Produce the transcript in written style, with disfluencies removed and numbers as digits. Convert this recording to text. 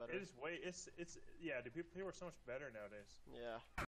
better. It is way. It's yeah. Dude, people are so much better nowadays. Yeah.